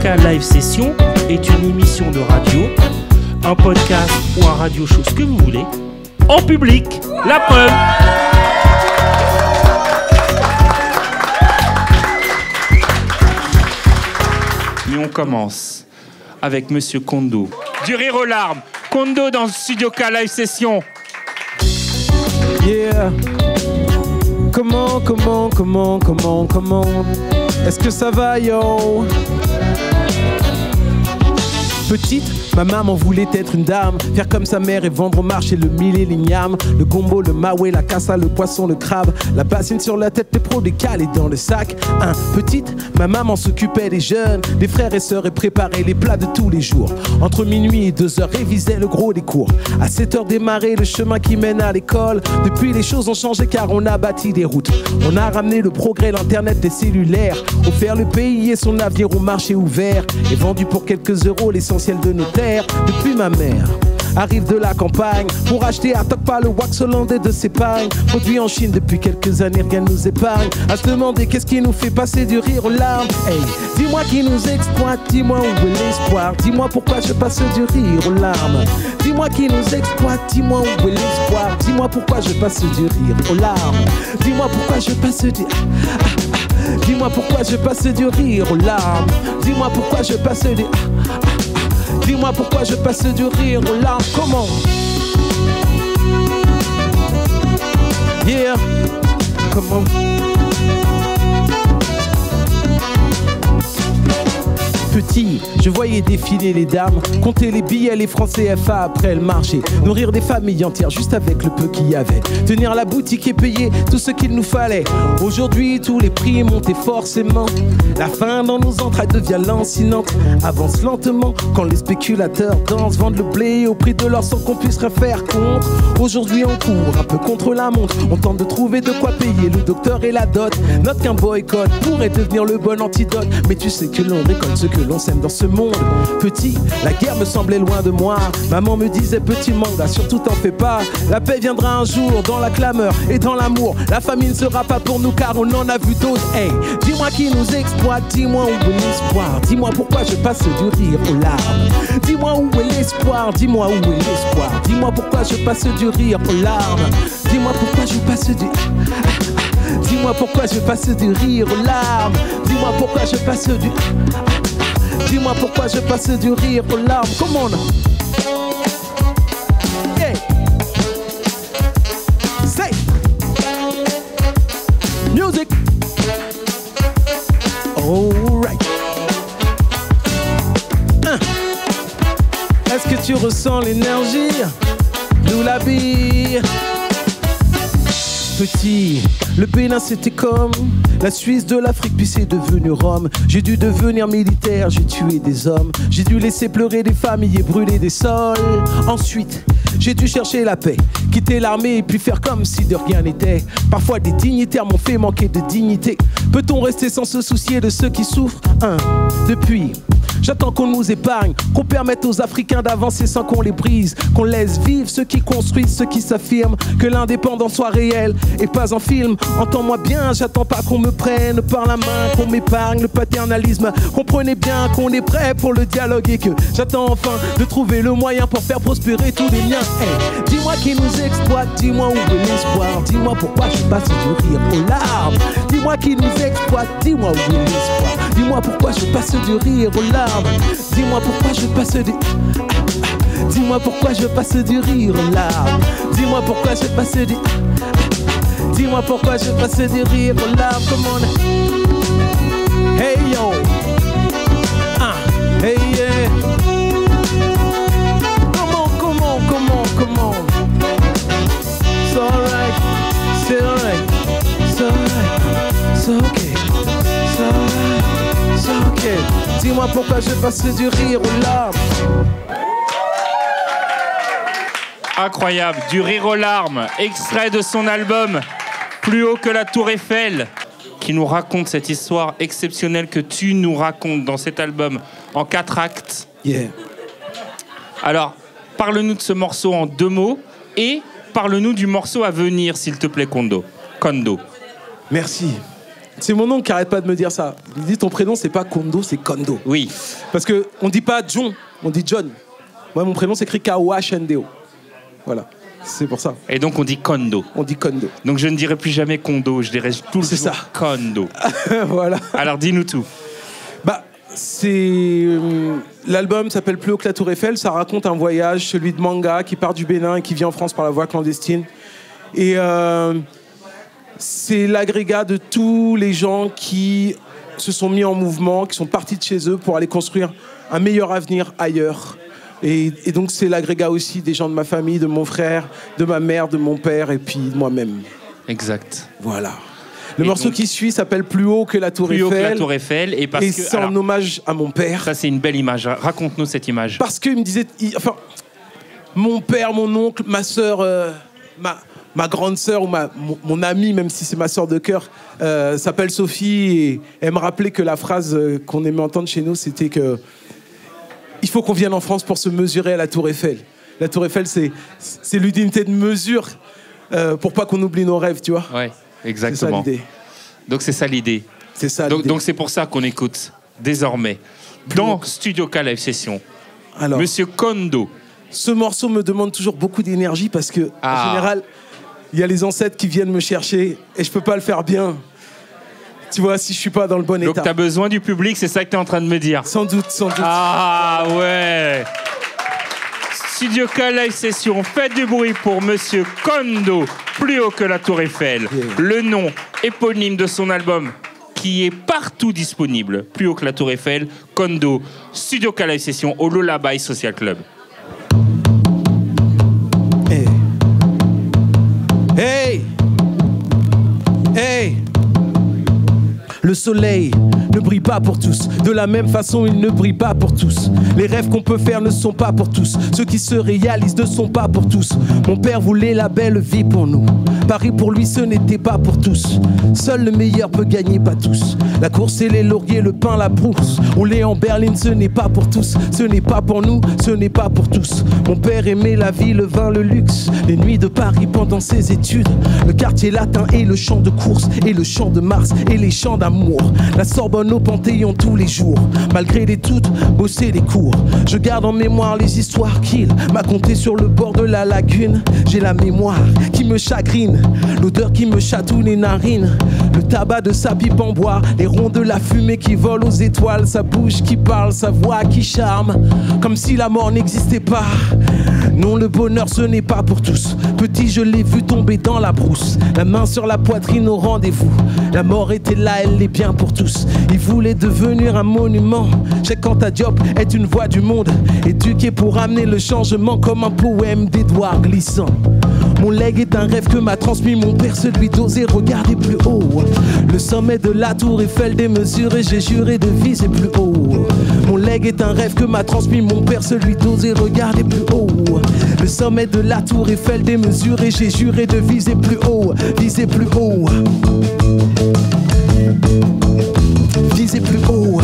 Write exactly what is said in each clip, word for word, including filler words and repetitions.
Studio-K Live Session est une émission de radio, un podcast ou un radio show, ce que vous voulez, en public. La preuve. Mais on commence avec Monsieur Kondo. Du rire aux larmes. Kondo dans Studio-K Live Session. Yeah. Comment, comment, comment, comment, comment est-ce que ça va, yo? Petite, ma maman voulait être une dame, faire comme sa mère et vendre au marché le mille et l'igname, le gombo, le maoué, la cassa, le poisson, le crabe, la bassine sur la tête, les pros décalés dans le sac. Hein, petite, ma maman s'occupait des jeunes, des frères et sœurs et préparait les plats de tous les jours. Entre minuit et deux heures, révisait le gros des cours. À sept heures démarrait le chemin qui mène à l'école. Depuis, les choses ont changé car on a bâti des routes. On a ramené le progrès, l'internet, des cellulaires, offert le pays et son avenir au marché ouvert, et vendu pour quelques euros l'essentiel de nos terres. Depuis, ma mère arrive de la campagne pour acheter à Tokpa le wax hollandais de ses pagnes. Produit en Chine depuis quelques années, rien ne nous épargne. À se demander qu'est-ce qui nous fait passer du rire aux larmes. Hey, dis-moi qui nous exploite, dis-moi où est l'espoir. Dis-moi pourquoi je passe du rire aux larmes. Dis-moi qui nous exploite, dis-moi où est l'espoir. Dis-moi pourquoi je passe du rire aux larmes. Dis-moi pourquoi je passe du... Ah, ah, ah. Dis-moi pourquoi je passe du rire aux larmes. Dis-moi pourquoi je passe du... Ah, ah, ah. Dis-moi pourquoi je passe du rire aux larmes. Comment? Yeah. Comment? Petit, je voyais défiler les dames, compter les billets, les francs C F A après le marché, nourrir des familles entières juste avec le peu qu'il y avait, tenir la boutique et payer tout ce qu'il nous fallait. Aujourd'hui, tous les prix montent forcément. La faim dans nos entrailles devient lancinante. Avance lentement quand les spéculateurs dansent, vendent le blé au prix de l'or sans qu'on puisse rien faire contre. Aujourd'hui, on court un peu contre la montre. On tente de trouver de quoi payer le docteur et la dot. Note qu'un boycott pourrait devenir le bon antidote. Mais tu sais que l'on récolte ce que l'on sème dans ce monde. Petit, la guerre me semblait loin de moi. Maman me disait petit manga, surtout t'en fais pas. La paix viendra un jour dans la clameur et dans l'amour. La famille ne sera pas pour nous car on en a vu d'autres. Hey, dis-moi qui nous exploite, dis-moi où est l'espoir. Dis-moi pourquoi je passe du rire aux larmes. Dis-moi où est l'espoir, dis-moi où est l'espoir. Dis-moi pourquoi je passe du rire aux larmes. Dis-moi pourquoi je passe du... Ah, ah, ah. Dis-moi pourquoi je passe du rire aux larmes. Dis-moi pourquoi je passe du... Ah, ah. Dis-moi pourquoi je passe du rire aux larmes. Come on. Yeah. Say. Music. All right. Hein. Est-ce que tu ressens l'énergie? Nous la bille. Petit, le Bénin c'était comme la Suisse de l'Afrique, puis c'est devenu Rome. J'ai dû devenir militaire, j'ai tué des hommes. J'ai dû laisser pleurer des familles et brûler des sols. Ensuite, j'ai dû chercher la paix, quitter l'armée et puis faire comme si de rien n'était. Parfois des dignitaires m'ont fait manquer de dignité. Peut-on rester sans se soucier de ceux qui souffrent? Hein. Depuis, j'attends qu'on nous épargne, qu'on permette aux Africains d'avancer sans qu'on les brise, qu'on laisse vivre ceux qui construisent, ceux qui s'affirment, que l'indépendance soit réelle et pas en film. Entends-moi bien, j'attends pas qu'on me prenne par la main, qu'on m'épargne le paternalisme. Comprenez bien qu'on est prêt pour le dialogue et que j'attends enfin de trouver le moyen pour faire prospérer tous les miens. Hey, dis-moi qui nous exploite, dis-moi où est l'espoir. Dis-moi pourquoi je passe du rire aux larmes. Dis-moi qui nous exploite, dis-moi où est l'espoir. Dis-moi pourquoi je passe du rire aux larmes. Dis-moi pourquoi je passe du... Ah, ah. Dis-moi pourquoi je passe du rire aux larmes. Dis-moi pourquoi je passe du... Ah, ah. Dis-moi pourquoi je passe du rire aux larmes. Come on. Hey yo. Ah, hey yeah. Comment, comment, comment, comment. It's alright. C'est alright. It's alright. It's okay. It's alright. It's okay. Dis-moi pourquoi je passe du rire aux larmes. Incroyable, du rire aux larmes, extrait de son album Plus haut que la Tour Eiffel, qui nous raconte cette histoire exceptionnelle que tu nous racontes dans cet album en quatre actes. Yeah. Alors, parle-nous de ce morceau en deux mots et parle-nous du morceau à venir, s'il te plaît, Kondo. Kondo. Merci. C'est mon oncle qui arrête pas de me dire ça. Il me dit ton prénom c'est pas Kondo, c'est Kondo. Oui. Parce que on dit pas John, on dit John. Moi mon prénom s'écrit K O H N D O. Voilà. C'est pour ça. Et donc on dit Kondo. On dit Kondo. Donc je ne dirai plus jamais Kondo, je dirai tout le C'est jour ça. Kondo. Voilà. Alors dis-nous tout. Bah, c'est euh, l'album s'appelle Plus haut que la Tour Eiffel. Ça raconte un voyage, celui de Manga, qui part du Bénin et qui vient en France par la voie clandestine. Et euh, c'est l'agrégat de tous les gens qui se sont mis en mouvement, qui sont partis de chez eux pour aller construire un meilleur avenir ailleurs. Et, et donc c'est l'agrégat aussi des gens de ma famille, de mon frère, de ma mère, de mon père et puis de moi-même. Exact. Voilà. Le Et morceau donc, qui suit s'appelle Plus haut que la Tour Plus haut Eiffel. que la Tour Eiffel. Et parce et que c'est en alors, hommage à mon père. ça c'est une belle image. Raconte-nous cette image. Parce qu'il me disait, il- enfin, mon père, mon oncle, ma sœur, euh, ma, ma grande sœur ou ma, mon, mon amie, même si c'est ma sœur de cœur, euh, s'appelle Sophie et elle me rappelait que la phrase euh, qu'on aimait entendre chez nous, c'était que il faut qu'on vienne en France pour se mesurer à la Tour Eiffel. La Tour Eiffel, c'est c'est l'unité de mesure euh, pour pas qu'on oublie nos rêves, tu vois. Ouais, C'est ça exactement. l'idée. Donc c'est ça l'idée. C'est ça Donc l'idée. donc c'est pour ça qu'on écoute désormais dans Studio K Live Session Alors, Monsieur Kondo. ce morceau me demande toujours beaucoup d'énergie parce que Ah. en général, il y a les ancêtres qui viennent me chercher et je peux pas le faire bien. Tu vois, si je suis pas dans le bon Donc état. tu as besoin du public, c'est ça que tu es en train de me dire. Sans doute, sans doute. Ah ouais. Studio K Live Session, faites du bruit pour Monsieur Kondo, Plus haut que la Tour Eiffel. Yeah. Le nom éponyme de son album qui est partout disponible. Plus haut que la Tour Eiffel, Kondo, Studio K Live Session au Lullaby Social Club. Hey. Hey. Hey. Le soleil ne brille pas pour tous. De la même façon, il ne brille pas pour tous. Les rêves qu'on peut faire ne sont pas pour tous. Ceux qui se réalisent ne sont pas pour tous. Mon père voulait la belle vie pour nous. Paris pour lui, ce n'était pas pour tous. Seul le meilleur peut gagner, pas tous. La course et les lauriers, le pain, la brousse. Rouler en berline, ce n'est pas pour tous. Ce n'est pas pour nous, ce n'est pas pour tous. Mon père aimait la vie, le vin, le luxe. Les nuits de Paris pendant ses études. Le quartier latin et le champ de course. Et le champ de Mars et les champs d'amour. La Sorbonne au Panthéon tous les jours. Malgré les doutes, bosser les cours. Je garde en mémoire les histoires qu'il m'a contées sur le bord de la lagune. J'ai la mémoire qui me chagrine. L'odeur qui me chatouille les narines. Le tabac de sa pipe en bois. Les ronds de la fumée qui volent aux étoiles. Sa bouche qui parle, sa voix qui charme. Comme si la mort n'existait pas. Non, le bonheur ce n'est pas pour tous. Petit, je l'ai vu tomber dans la brousse. La main sur la poitrine au rendez-vous. La mort était là, elle est bien pour tous. Il voulait devenir un monument. Cheikh Anta Diop est une voix du monde. Éduqué pour amener le changement comme un poème d'Édouard Glissant. Mon legs est un rêve que m'a transmis mon père, celui d'oser regarder plus haut. Le sommet de la Tour Eiffel démesuré, j'ai juré de viser plus haut. Mon legs est un rêve que m'a transmis mon père, celui d'oser regarder plus haut. Le sommet de la Tour Eiffel démesuré, j'ai juré de viser plus haut, viser plus haut. Viser plus haut.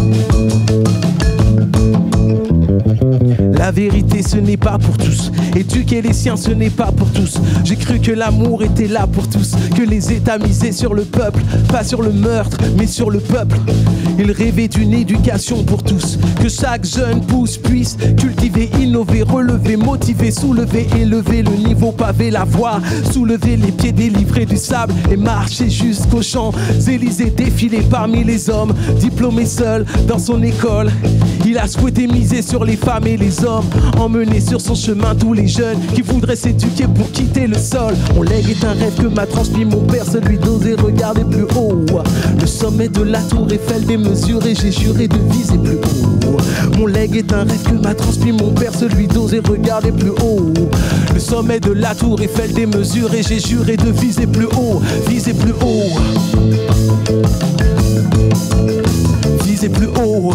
La vérité ce n'est pas pour tous. Éduquer les siens ce n'est pas pour tous. J'ai cru que l'amour était là pour tous. Que les États misaient sur le peuple. Pas sur le meurtre mais sur le peuple. Ils rêvaient d'une éducation pour tous. Que chaque jeune pousse puisse cultiver, innover, relever, motiver, soulever, élever le niveau, paver la voie, soulever les pieds, délivrer du sable et marcher jusqu'aux Champs-Élysées, défiler parmi les hommes, diplômé seul dans son école. Il a souhaité miser sur les femmes et les hommes, emmener sur son chemin tous les jeunes qui voudraient s'éduquer pour quitter le sol. Mon legs est un rêve que m'a transmis mon père, celui d'oser regarder plus haut. Le sommet de la Tour Eiffel démesuré, j'ai juré de viser plus haut. Mon legs est un rêve que m'a transmis mon père, celui d'oser regarder plus haut. Le sommet de la Tour Eiffel démesuré, j'ai juré de viser plus haut, viser plus haut. Viser plus haut.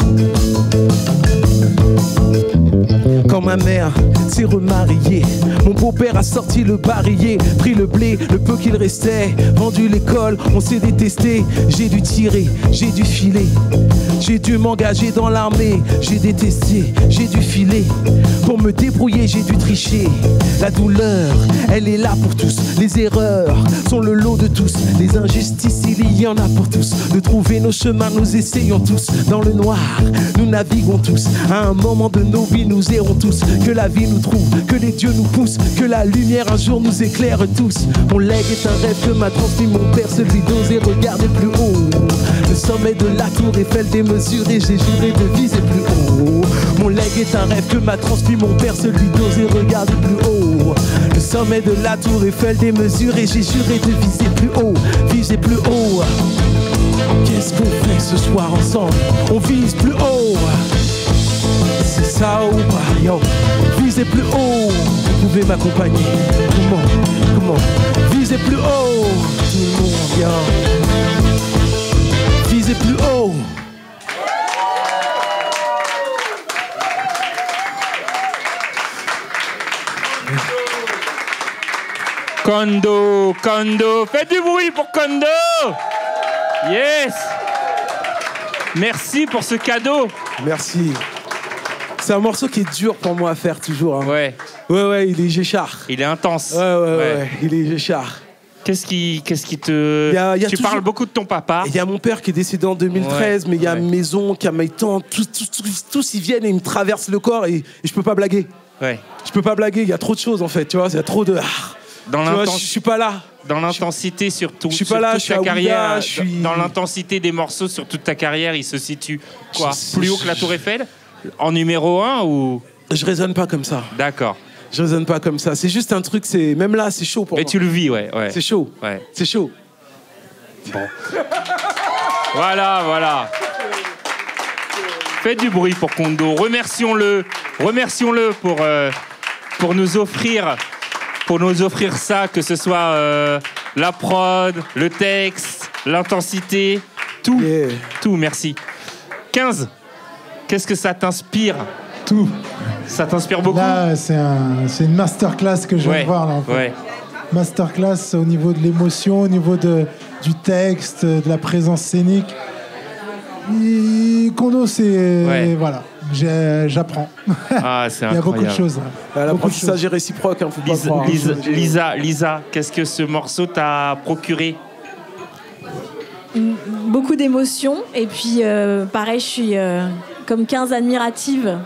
Quand ma mère s'est remariée, mon beau-père a sorti le barillet, pris le blé, le peu qu'il restait, vendu l'école, on s'est détesté. J'ai dû tirer, j'ai dû filer, j'ai dû m'engager dans l'armée, j'ai détesté, j'ai dû filer. Pour me débrouiller, j'ai dû tricher. La douleur, elle est là pour tous. Les erreurs sont le lot de tous. Les injustices, il y en a pour tous. De trouver nos chemins, nous essayons tous. Dans le noir, nous naviguons tous. À un moment de nos vies, nous errons tous. Que la vie nous trouve, que les dieux nous poussent, que la lumière un jour nous éclaire tous. Mon legs est un rêve que m'a transmis mon père, celui d'oser regarder plus haut. Le sommet de la tour Eiffel démesuré, j'ai juré de viser plus haut. Mon legs est un rêve que m'a transmis mon père, celui d'oser regarder plus haut. Le sommet de la tour Eiffel démesuré, j'ai juré de viser plus haut, viser plus haut. Qu'est-ce qu'on fait ce soir ensemble? On vise plus haut. C'est ça ou pas, yo? Visez plus haut. Vous pouvez m'accompagner. Comment? Comment? Visez plus haut. Tout le monde, yo. Visez plus haut. Kondo, Kondo, faites du bruit pour Kondo. Yes. Merci pour ce cadeau. Merci. C'est un morceau qui est dur pour moi à faire toujours. Hein. Ouais. Ouais, ouais, il est Géchard. Il est intense. Ouais, ouais, ouais, ouais. ouais, il est Géchard. Qu'est-ce qui, qu'est-ce qui te... Y a, y a tu toujours... parles beaucoup de ton papa. Il y a mon père qui est décédé en deux mille treize, ouais, mais il y a ouais. mes oncles, il y a mes tantes, tous, tous, tous, tous ils viennent et ils me traversent le corps et, et je peux pas blaguer. Ouais. Je peux pas blaguer, il y a trop de choses en fait, tu vois, il y a trop de... Dans tu vois, je suis pas là. Dans l'intensité surtout. Je suis pas là, je suis à carrière. Ouida, je suis... Dans l'intensité des morceaux sur toute ta carrière, il se situe quoi? je, Plus haut que la Tour Eiffel? En numéro un ou? Je raisonne pas comme ça. D'accord. Je raisonne pas comme ça. C'est juste un truc, c'est même là, c'est chaud pour Mais moi. tu le vis, ouais. ouais. C'est chaud. Ouais. C'est chaud. Bon. Voilà, voilà. Faites du bruit pour Kondo. Remercions-le. Remercions-le pour, euh, pour nous offrir, pour nous offrir ça, que ce soit euh, la prod, le texte, l'intensité, tout. Yeah. Tout, merci. quinze. Qu'est-ce que ça t'inspire? Tout. Ça t'inspire beaucoup? Là, c'est un, c'est une masterclass que je viens ouais. de voir. Là, en fait. ouais. Masterclass au niveau de l'émotion, au niveau de, du texte, de la présence scénique. Et Kondo, c'est... Ouais. Voilà, J'ai, j'apprends. Ah, c'est incroyable. Il y a beaucoup de choses. Là. L'apprentissage est réciproque, hein, faut pas Lisa, croire. Lisa, Lisa, Lisa, qu'est-ce que ce morceau t'a procuré? Beaucoup d'émotions. Et puis, euh, pareil, je suis euh, comme quinze admirative.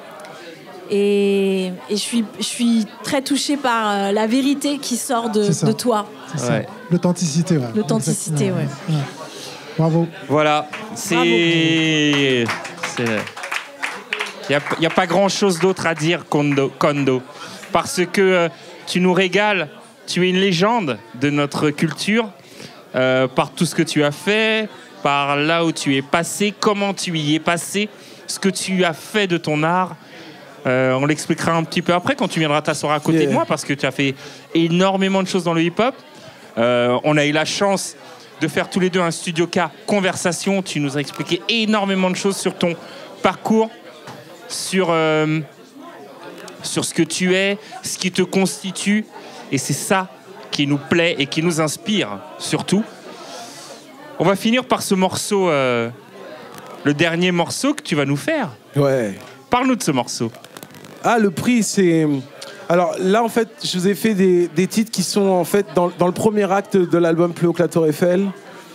Et, et je, suis, je suis très touchée par euh, la vérité qui sort de, de toi. C'est ouais. ça. L'authenticité, ouais. L'authenticité, ouais. ouais. Bravo. Voilà, c'est... Il n'y a, a pas grand-chose d'autre à dire, Kondo, Kondo. Parce que euh, tu nous régales, tu es une légende de notre culture, euh, par tout ce que tu as fait, par là où tu es passé, comment tu y es passé, ce que tu as fait de ton art. Euh, on l'expliquera un petit peu après quand tu viendras t'asseoir à côté yeah. de moi, parce que tu as fait énormément de choses dans le hip-hop. Euh, on a eu la chance de faire tous les deux un Studio K Conversation. Tu nous as expliqué énormément de choses sur ton parcours, sur, euh, sur ce que tu es, ce qui te constitue. Et c'est ça qui nous plaît et qui nous inspire, surtout. On va finir par ce morceau, euh, le dernier morceau que tu vas nous faire. Ouais. Parle-nous de ce morceau. Ah, le prix, c'est... Alors là, en fait, je vous ai fait des, des titres qui sont en fait dans, dans le premier acte de l'album Plus haut que la Tour Eiffel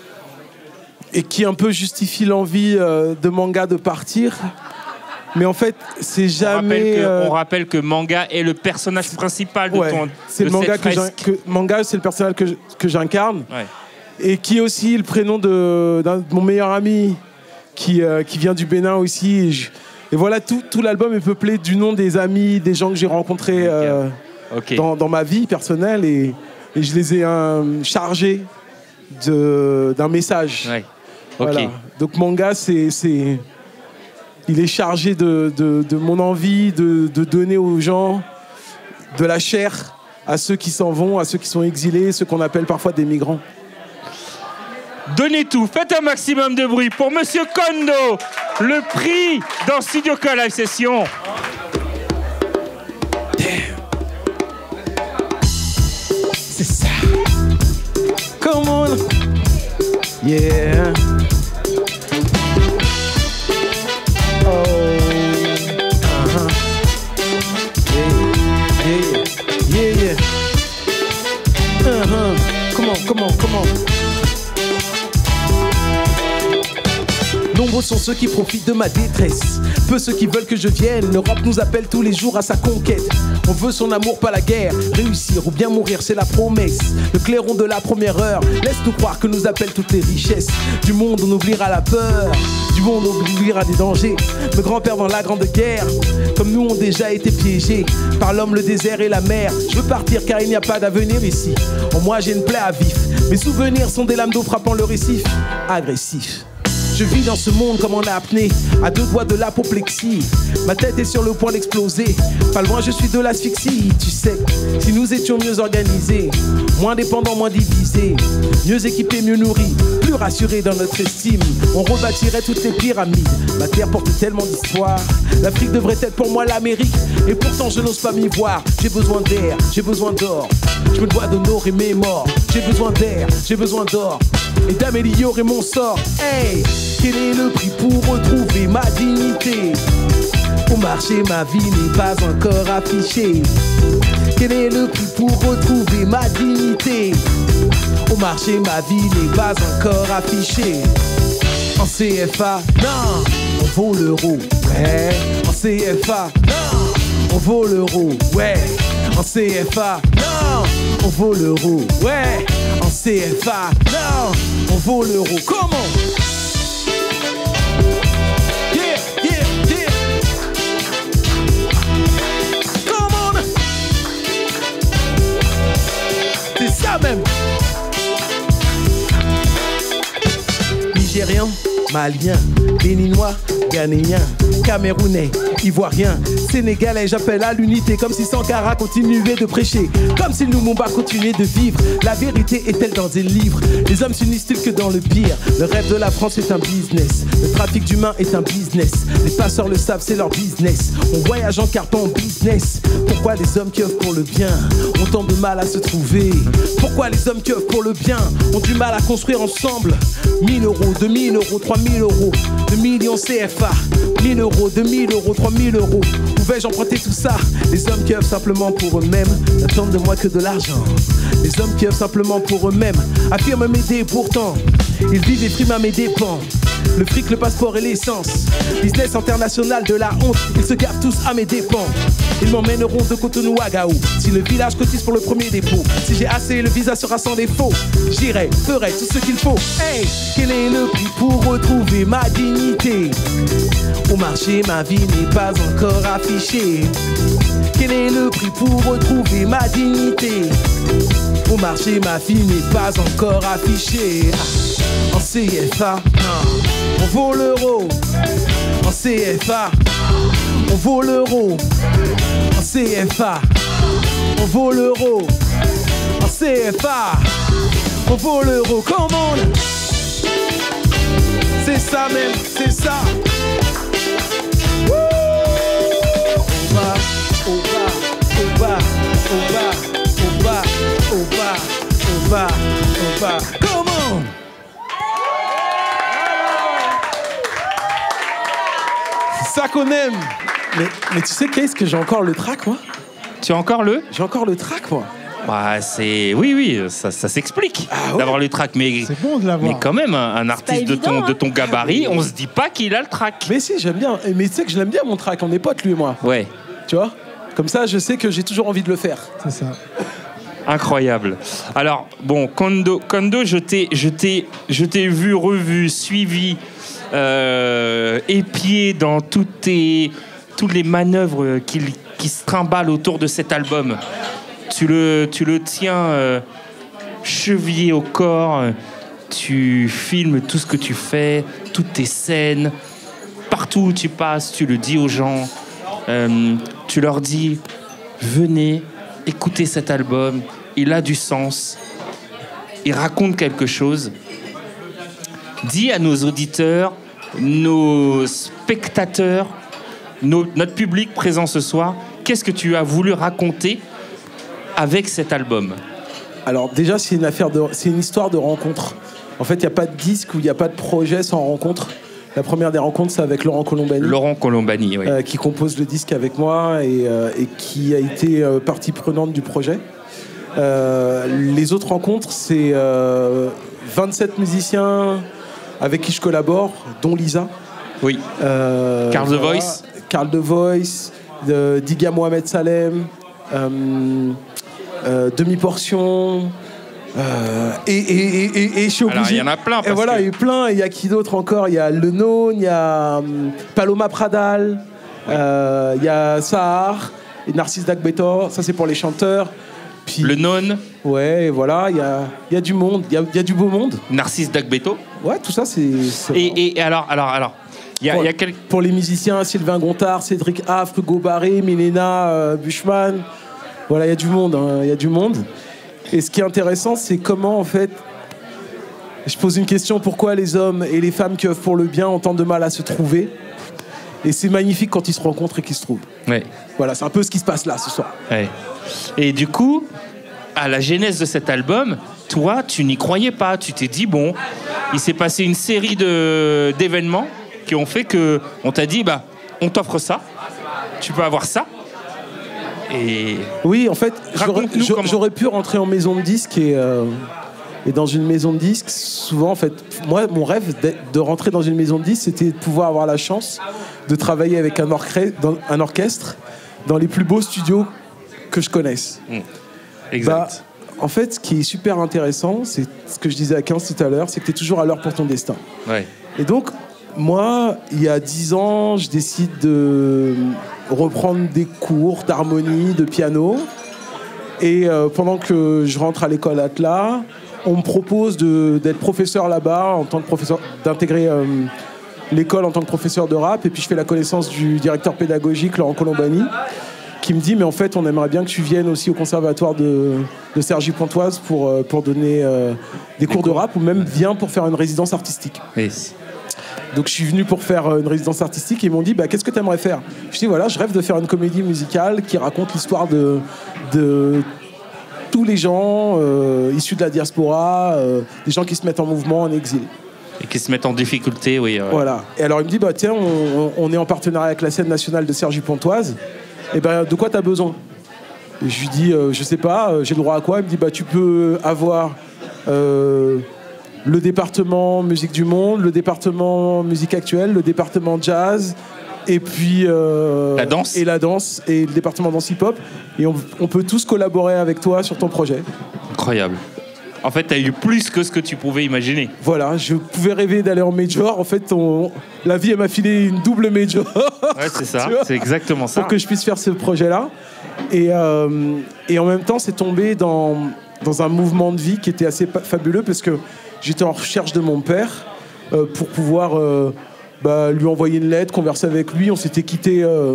et qui un peu justifient l'envie euh, de Manga de partir. Mais en fait, c'est jamais... On rappelle, que, euh... on rappelle que Manga est le personnage principal de ouais, ton... c'est le manga que, que Manga, c'est le personnage que, que j'incarne. Ouais. Et qui est aussi le prénom de, d'un, de mon meilleur ami qui, euh, qui vient du Bénin aussi. Et, je, et voilà, tout, tout l'album est peuplé du nom des amis, des gens que j'ai rencontrés euh, okay. dans, dans ma vie personnelle. Et, et je les ai euh, chargés de, d'un message. Ouais. Okay. Voilà. Donc Manga, c'est, c'est, il est chargé de, de, de mon envie de, de donner aux gens de la chair, à ceux qui s'en vont, à ceux qui sont exilés, ceux qu'on appelle parfois des migrants. Donnez tout, faites un maximum de bruit pour Monsieur Kondo, le prix dans Studio K Live Session. C'est ça. Come on. Yeah. Oh. Uh-huh. Yeah. Yeah. Yeah. Yeah. Uh-huh. Come on, come on, come on. Comment? Nombreux sont ceux qui profitent de ma détresse, peu ceux qui veulent que je vienne. L'Europe nous appelle tous les jours à sa conquête. On veut son amour, pas la guerre. Réussir ou bien mourir, c'est la promesse. Le clairon de la première heure laisse-nous croire que nous appellent toutes les richesses. Du monde on oubliera la peur, du monde on oubliera des dangers. Mes grands-pères dans la grande guerre, comme nous ont déjà été piégés par l'homme, le désert et la mer. Je veux partir car il n'y a pas d'avenir ici. En moi j'ai une plaie à vif. Mes souvenirs sont des lames d'eau frappant le récif. Agressif. Je vis dans ce monde comme en apnée, à deux doigts de l'apoplexie. Ma tête est sur le point d'exploser. Pas loin, je suis de l'asphyxie. Tu sais, si nous étions mieux organisés, moins dépendants, moins divisés, mieux équipés, mieux nourris, plus rassurés dans notre estime, on rebâtirait toutes les pyramides. Ma terre porte tellement d'histoire. L'Afrique devrait être pour moi l'Amérique. Et pourtant, je n'ose pas m'y voir. J'ai besoin d'air, j'ai besoin d'or. Je me dois d'honorer mes morts. J'ai besoin d'air, j'ai besoin d'or. Et d'améliorer mon sort. Hey, quel est le prix pour retrouver ma dignité? Au marché, ma vie n'est pas encore affichée. Quel est le prix pour retrouver ma dignité? Au marché, ma vie n'est pas encore affichée. En C F A, non, on vaut l'euro, ouais. En C F A, non, on vaut l'euro, ouais. En C F A, non, on vaut l'euro, ouais. En C F A, non, on vaut l'euro. Comment? Yeah, yeah, yeah. Come on. C'est ça même. Nigérien, Malien, Béninois, Ghanéen, Camerounais, Ivoirien, Sénégalais, j'appelle à l'unité comme si Sankara continuait de prêcher, comme si Lumumba continuait de vivre. La vérité est-elle dans des livres? Les hommes s'unissent-ils que dans le pire? Le rêve de la France est un business, le trafic d'humains est un business. Les passeurs le savent, c'est leur business. On voyage en carton en business. Pourquoi les hommes qui œuvrent pour le bien ont tant de mal à se trouver? Pourquoi les hommes qui œuvrent pour le bien ont du mal à construire ensemble? mille euros, deux mille euros, trois mille euros, deux millions C F A, mille euros, deux mille euros, trois mille euros. Où vais-je emprunter tout ça? Les hommes qui œuvrent simplement pour eux-mêmes n'attendent de moi que de l'argent. Les hommes qui œuvrent simplement pour eux-mêmes affirment m'aider pourtant. Ils vivent et friment à mes dépens. Le fric, le passeport et l'essence. Business international de la honte. Ils se gardent tous à mes dépens. Ils m'emmèneront de Cotonou à Gao. Si le village cotise pour le premier dépôt, si j'ai assez, le visa sera sans défaut. J'irai, ferai tout ce qu'il faut. Hey, quel est le prix pour retrouver ma dignité? Au marché, ma vie n'est pas encore affichée. Quel est le prix pour retrouver ma dignité? Au marché, ma vie n'est pas encore affichée. En C F A, on vaut l'euro. En C F A, on vaut l'euro. En C F A, on vaut l'euro. En C F A, on vaut l'euro. Comment? C'est ça même, c'est ça. Wouh! On va, on va, on va, on va, on va, on va, on va, on va. Comment? C'est ça qu'on aime. Mais, mais tu sais qu'est-ce que j'ai encore le trac, moi? Tu as encore le? J'ai encore le trac, moi. Bah, c'est... Oui, oui, ça, ça s'explique Ah ouais. d'avoir le track. Mais, C'est bon de l'avoir. mais quand même, un, un artiste de, évident, ton, hein. de ton gabarit, on se dit pas qu'il a le track. Mais si, j'aime bien. Mais tu sais que je l'aime bien, mon trac. On est potes, lui et moi. Ouais, Tu vois? Comme ça, je sais que j'ai toujours envie de le faire. C'est ça. incroyable. Alors, bon, Kondo, Kondo je t'ai je t'ai- je t'ai vu, revu, suivi, euh, épié dans toutes, tes, toutes les manœuvres qui, qui se trimballent autour de cet album. Tu le, tu le tiens euh, chevillé au corps, tu filmes tout ce que tu fais, toutes tes scènes, partout où tu passes, tu le dis aux gens, euh, tu leur dis, venez, écoutez cet album, il a du sens, il raconte quelque chose. Dis à nos auditeurs, nos spectateurs, nos- notre public présent ce soir, qu'est-ce que tu as voulu raconter avec cet album? Alors déjà, c'est une affaire de, c'est une histoire de rencontre. En fait, il n'y a pas de disque ou il n'y a pas de projet sans rencontre. La première des rencontres, c'est avec Laurent Colombani, Laurent Colombani, oui. euh, qui compose le disque avec moi et, euh, et qui a été euh, partie prenante du projet. Euh, les autres rencontres, c'est euh, vingt-sept musiciens avec qui je collabore, dont Lisa. Oui. Euh, Carl The voilà. Voice. Carl The Voice, de Diga Mohamed Salem, euh, euh, Demi-Portion. Euh, et, et, et, et, et je suis obligé. Alors, il y en a plein. Et Parce voilà, que... il y a eu plein. Il y a qui d'autre encore? Il y a Le Non, il y a um, Paloma Pradal, il ouais. euh, y a Sahar, et Narcisse Dagbeto. Ça, c'est pour les chanteurs. Puis, Le Non. Ouais, et voilà, il y a, y a du monde. Il y a, y a du beau monde. Narcisse Dagbeto. Ouais, tout ça, c'est. Et, et alors, alors, alors. Y a, pour, y a quel... pour les musiciens, Sylvain Gontard, Cédric Affre, Hugo Barré, Milena euh, Bushman. Voilà, il y a du monde. Il hein, y a du monde. Et ce qui est intéressant, c'est comment, en fait, je pose une question, pourquoi les hommes et les femmes qui œuvrent pour le bien ont tant de mal à se trouver? Et c'est magnifique quand ils se rencontrent et qu'ils se trouvent. Ouais. Voilà, c'est un peu ce qui se passe là, ce soir. Ouais. Et du coup, à la genèse de cet album, toi, tu n'y croyais pas. Tu t'es dit, bon, il s'est passé une série de, d'événements qui ont fait qu'on t'a dit, bah, on t'offre ça, tu peux avoir ça. Et oui, en fait, j'aurais, j'aurais pu rentrer en maison de disques et, euh, et dans une maison de disques, souvent, en fait, moi, mon rêve de rentrer dans une maison de disques, c'était de pouvoir avoir la chance de travailler avec un, orchestre, dans, un orchestre dans les plus beaux studios que je connaisse. Mmh. Exact. Bah, en fait, ce qui est super intéressant, c'est ce que je disais à quinze tout à l'heure, c'est que tu es toujours à l'heure pour ton destin. Ouais. Et donc, moi, il y a dix ans, je décide de reprendre des cours d'harmonie, de piano. Et euh, pendant que je rentre à l'école Atlas, on me propose de, d'être professeur là-bas, en tant que professeur, d'intégrer euh, l'école en tant que professeur de rap. Et puis je fais la connaissance du directeur pédagogique, Laurent Colombani, qui me dit, mais en fait, on aimerait bien que tu viennes aussi au conservatoire de, de Cergy-Pontoise pour, pour donner euh, des, des cours, cours de rap, ou même viens pour faire une résidence artistique. Yes. Donc je suis venu pour faire une résidence artistique et ils m'ont dit bah, qu'est-ce que tu aimerais faire? Je dis voilà, je rêve de faire une comédie musicale qui raconte l'histoire de, de tous les gens euh, issus de la diaspora, euh, des gens qui se mettent en mouvement en exil. Et qui se mettent en difficulté, oui. Ouais. Voilà. Et alors il me dit bah tiens, on, on est en partenariat avec la scène nationale de Cergy-Pontoise. Et ben de quoi tu as besoin? Et je lui dis euh, je sais pas, euh, j'ai le droit à quoi? Il me dit bah tu peux avoir euh, le département musique du monde, le département musique actuelle, le département jazz, et puis euh, la danse et la danse et le département danse hip-hop, et on, on peut tous collaborer avec toi sur ton projet. Incroyable. En fait, tu as eu plus que ce que tu pouvais imaginer. Voilà, je pouvais rêver d'aller en major. En fait, on, la vie elle m'a filé une double major. Ouais, c'est ça, c'est exactement ça. Pour que je puisse faire ce projet-là. Et, euh, et en même temps, c'est tombé dans, dans un mouvement de vie qui était assez fabuleux parce que j'étais en recherche de mon père euh, pour pouvoir euh, bah, lui envoyer une lettre, converser avec lui. On s'était quitté. Euh,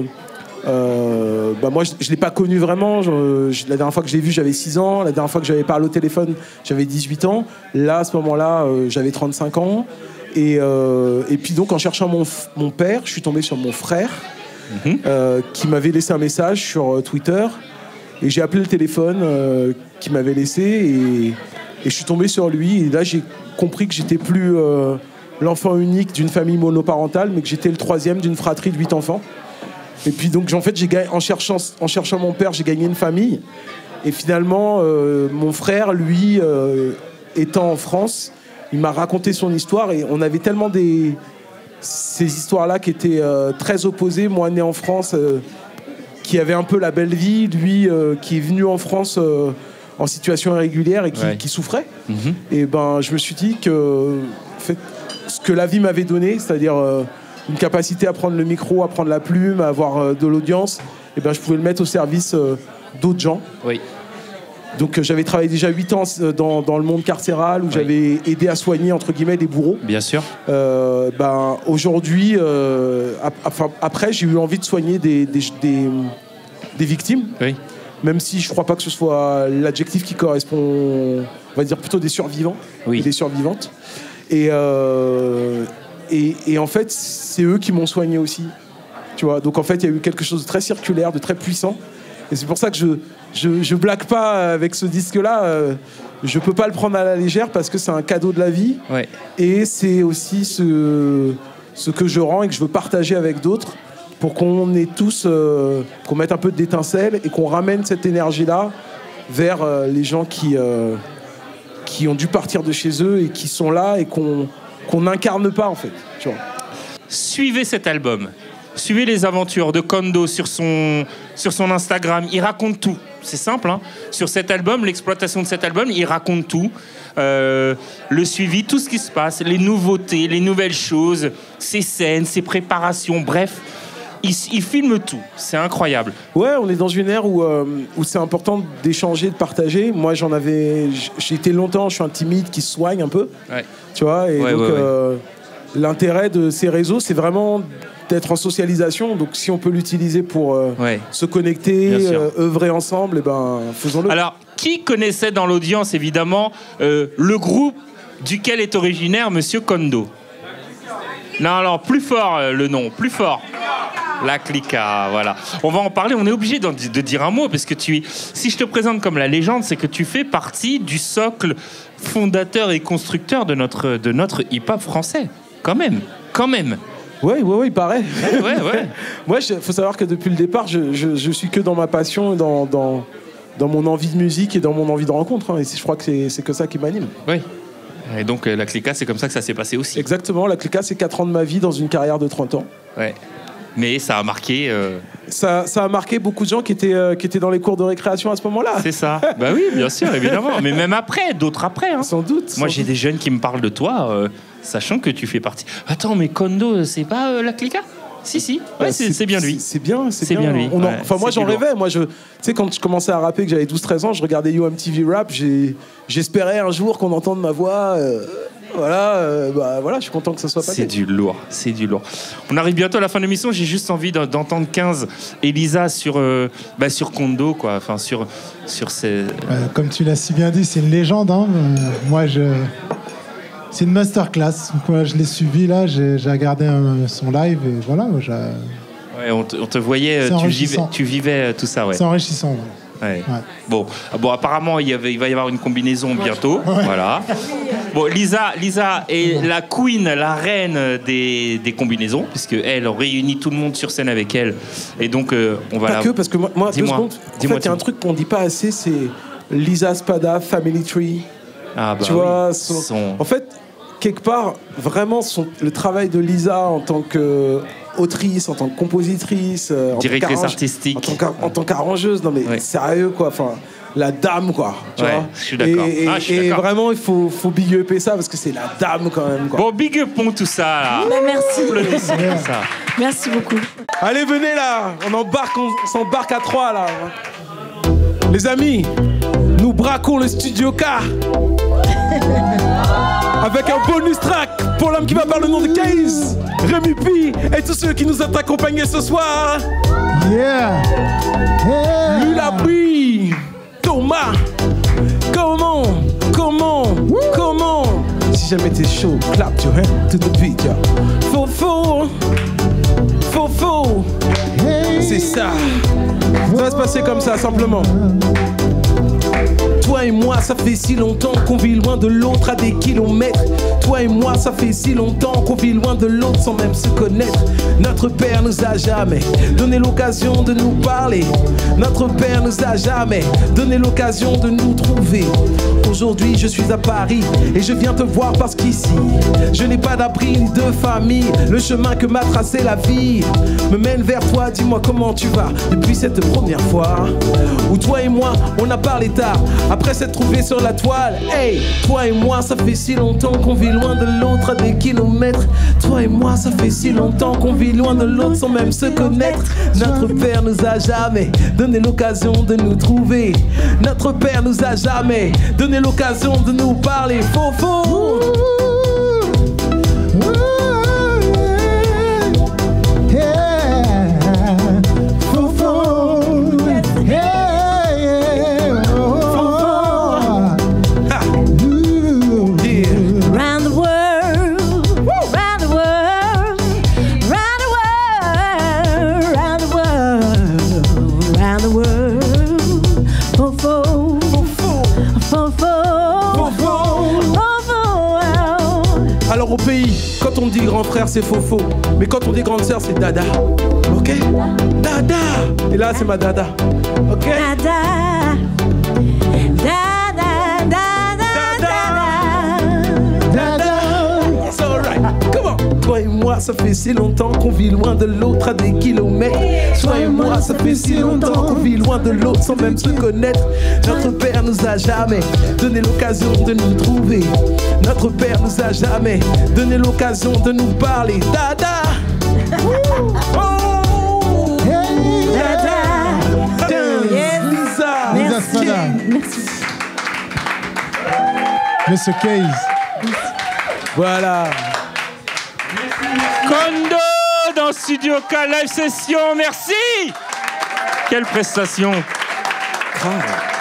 euh, bah, moi, je ne l'ai pas connu vraiment. Je, je, la dernière fois que je l'ai vu, j'avais six ans. La dernière fois que j'avais parlé au téléphone, j'avais dix-huit ans. Là, à ce moment-là, euh, j'avais trente-cinq ans. Et, euh, et puis donc, en cherchant mon, mon père, je suis tombé sur mon frère mmh. euh, qui m'avait laissé un message sur Twitter. Et j'ai appelé le téléphone euh, qu'il m'avait laissé et... Et je suis tombé sur lui, et là j'ai compris que j'étais plus euh, l'enfant unique d'une famille monoparentale, mais que j'étais le troisième d'une fratrie de huit enfants. Et puis donc en fait, j'ai gagné, en, cherchant, en cherchant mon père, j'ai gagné une famille. Et finalement, euh, mon frère, lui, euh, étant en France, il m'a raconté son histoire, et on avait tellement des, ces histoires-là qui étaient euh, très opposées. Moi, né en France, euh, qui avait un peu la belle vie, lui euh, qui est venu en France... Euh, en situation irrégulière et qui, ouais. qui souffrait. Mmh. Et ben, je me suis dit que en fait, ce que la vie m'avait donné, c'est-à-dire euh, une capacité à prendre le micro, à prendre la plume, à avoir euh, de l'audience, et ben, je pouvais le mettre au service euh, d'autres gens. Oui. Donc euh, j'avais travaillé déjà huit ans dans, dans le monde carcéral où oui. j'avais aidé à soigner entre guillemets des bourreaux. Bien sûr. Euh, ben, aujourd'hui, euh, ap- après, j'ai eu envie de soigner des, des, des, des victimes. Oui. Même si je ne crois pas que ce soit l'adjectif qui correspond, on va dire plutôt des survivants, oui. et des survivantes. Et, euh, et, et en fait, c'est eux qui m'ont soigné aussi. Tu vois, donc en fait, il y a eu quelque chose de très circulaire, de très puissant. Et c'est pour ça que je je, je blague pas avec ce disque-là. Euh, je peux pas le prendre à la légère parce que c'est un cadeau de la vie. Ouais. Et c'est aussi ce, ce que je rends et que je veux partager avec d'autres. Pour qu'on ait tous, euh, qu'on mette un peu d'étincelle et qu'on ramène cette énergie-là vers euh, les gens qui, euh, qui ont dû partir de chez eux et qui sont là et qu'on qu'on n'incarne pas en fait. Tu vois. Suivez cet album. Suivez les aventures de Kondo sur son, sur son Instagram. Il raconte tout. C'est simple, hein. Sur cet album, l'exploitation de cet album, il raconte tout. Euh, le suivi, tout ce qui se passe, les nouveautés, les nouvelles choses, ses scènes, ses préparations, bref. Il, il filme tout. C'est incroyable. Ouais, on est dans une ère où, euh, où c'est important d'échanger, de partager. Moi, j'en avais... J'ai été longtemps, je suis un timide qui se soigne un peu. Ouais. Tu vois, et ouais, donc... Ouais, ouais. Euh, l'intérêt de ces réseaux, c'est vraiment d'être en socialisation. Donc, si on peut l'utiliser pour euh, ouais. se connecter, euh, œuvrer ensemble, et ben, faisons-le. Alors, qui connaissait dans l'audience, évidemment, euh, le groupe duquel est originaire Monsieur Kondo? Non, alors, plus fort euh, le nom, plus fort. La Clica, voilà. On va en parler, on est obligé de, de dire un mot, parce que tu, si je te présente comme la légende, c'est que tu fais partie du socle fondateur et constructeur de notre, de notre hip-hop français. Quand même, quand même. Ouais, ouais, ouais, il paraît. Ouais, ouais, ouais. Moi, il faut savoir que depuis le départ, je, je, je suis que dans ma passion, dans, dans, dans mon envie de musique et dans mon envie de rencontre. Hein, et je crois que c'est, c'est que ça qui m'anime. Oui. Et donc, euh, la Clica, c'est comme ça que ça s'est passé aussi. Exactement, la Clica, c'est quatre ans de ma vie dans une carrière de trente ans. Ouais. Mais ça a marqué... Euh... Ça, ça a marqué beaucoup de gens qui étaient, euh, qui étaient dans les cours de récréation à ce moment-là. C'est ça. Bah oui, bien sûr, évidemment. Mais même après, d'autres après. Hein. Sans doute. Moi, sans j'ai doute. des jeunes qui me parlent de toi, euh, sachant que tu fais partie... Attends, mais Kondo, c'est pas euh, la Clica? Si, si. Ouais, c'est, c'est bien lui. C'est bien, c'est, c'est bien. bien lui. On en, ouais, enfin, moi, j'en rêvais. Moi, je, tu sais, quand je commençais à rapper, que j'avais douze treize ans, je regardais Yo M T V Rap. J'ai, j'espérais un jour qu'on entende ma voix... Euh, Voilà, euh, bah, voilà, je suis content que ça soit passé. C'est du lourd, c'est du lourd. On arrive bientôt à la fin de l'émission. J'ai juste envie d'entendre quinze Elisa sur, euh, bah, sur Kondo, quoi. Enfin, sur, sur ces... Euh, comme tu l'as si bien dit, c'est une légende. Hein. Euh, moi, je... c'est une masterclass. Moi, je l'ai suivi là, j'ai, j'ai regardé un, son live et voilà. J'ai... Ouais, on, te, on te voyait, tu vivais, tu vivais tout ça, ouais. C'est enrichissant. Ouais. Ouais. Ouais. Bon, bon, apparemment, il, y avait, il va y avoir une combinaison bientôt. Ouais. Voilà. Bon, Lisa, Lisa est la queen, la reine des, des combinaisons, puisqu'elle réunit tout le monde sur scène avec elle. Et donc, euh, on va pas la... que, parce que moi, moi deux secondes. En dis-moi, fait, il y a un truc qu'on dit pas assez, c'est Lisa Spada, Family Tree. Ah, bah tu oui. vois, son... Son... En fait, quelque part, vraiment, son... le travail de Lisa en tant que... autrice, en tant que compositrice, en directrice tant artistique, en tant, en tant qu'arrangeuse, non mais ouais. Sérieux quoi, enfin la dame quoi, tu ouais, vois. Je suis d'accord. Et, ah, je suis et d'accord. vraiment il faut, faut big upper ça parce que c'est la dame quand même quoi. Bon, big upons tout ça là. Bah, merci. Ouais. Ça. Merci beaucoup. Allez venez là, on embarque, on, on s'embarque à trois là. Les amis, nous braquons le studio K. Avec un bonus track pour l'homme qui va par le nom de Case, Rémi P et tous ceux qui nous ont accompagnés ce soir. Yeah, yeah. Lula Brie, Thomas, comment, comment, Woo. Comment. Si jamais t'es chaud, clap your hand to the beat, yeah. Faux, faux, faux, faux. Hey. C'est ça. Ça va se passer comme ça, simplement. Toi et moi, ça fait si longtemps qu'on vit loin de l'autre à des kilomètres. Toi et moi, ça fait si longtemps qu'on vit loin de l'autre sans même se connaître. Notre père nous a jamais donné l'occasion de nous parler. Notre père nous a jamais donné l'occasion de nous trouver. Aujourd'hui, je suis à Paris et je viens te voir parce qu'ici, je n'ai pas d'abri ni de famille. Le chemin que m'a tracé la vie me mène vers toi. Dis-moi comment tu vas depuis cette première fois où toi et moi, on a parlé tard. Après s'être trouvé sur la toile, hey, toi et moi, ça fait si longtemps qu'on vit loin de l'autre à des kilomètres. Toi et moi, ça fait si longtemps qu'on vit loin de l'autre sans même se connaître. Notre père nous a jamais donné l'occasion de nous trouver. Notre père nous a jamais donné l'occasion de nous parler. Faux, faux. Au pays, quand on dit grand frère, c'est faux-faux. Mais quand on dit grande sœur, c'est dada. Ok? Dada! Et là, c'est ma dada. Ok? Dada! ça fait si longtemps qu'on vit loin de l'autre à des kilomètres. Toi et moi, ça fait si longtemps qu'on vit loin de l'autre sans même se connaître. Notre père nous a jamais donné l'occasion de nous trouver. Notre père nous a jamais donné l'occasion de nous parler. Dada. Oh. Hey. Dada. Yes. Lisa. Lisa Merci. Sada. Merci. Monsieur Case. Voilà. Kondo dans Studio K Live Session, merci. Quelle prestation. Grave.